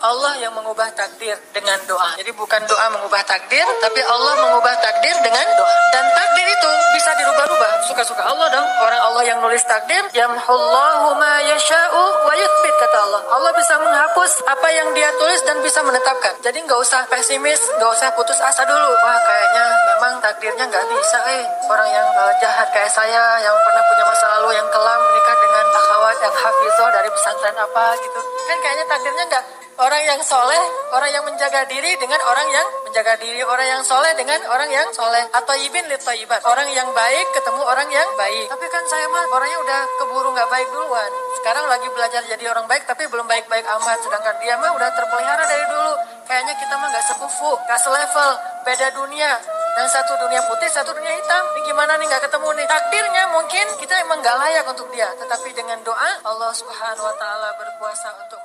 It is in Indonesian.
Allah yang mengubah takdir dengan doa. Jadi bukan doa mengubah takdir, tapi Allah mengubah takdir dengan doa. Dan takdir itu bisa dirubah-rubah. Suka-suka Allah dong. Orang Allah yang nulis takdir, yamhullahu ma yasha'u wa yuthbit, kata Allah. Allah bisa menghapus apa yang dia tulis dan bisa menetapkan. Jadi nggak usah pesimis, nggak usah putus asa dulu. Wah, kayaknya memang takdirnya nggak bisa. Orang yang jahat kayak saya, yang pernah punya masa lalu yang kelam, menikah dengan akhwat yang hafizah dari pesantren apa gitu. Kan kayaknya takdirnya nggak. Orang yang soleh, orang yang menjaga diri dengan orang yang menjaga diri, orang yang soleh dengan orang yang soleh, atau ibin li thayyibat, orang yang baik ketemu orang yang baik. Tapi kan saya mah orangnya udah keburu nggak baik duluan. Sekarang lagi belajar jadi orang baik, tapi belum baik-baik amat. Sedangkan dia mah udah terpelihara dari dulu. Kayaknya kita mah nggak sekufu, nggak selevel, beda dunia. Yang satu dunia putih, satu dunia hitam. Ini gimana nih nggak ketemu nih? Takdirnya mungkin kita emang nggak layak untuk dia, tetapi dengan doa Allah Subhanahu Wa Taala berkuasa untuk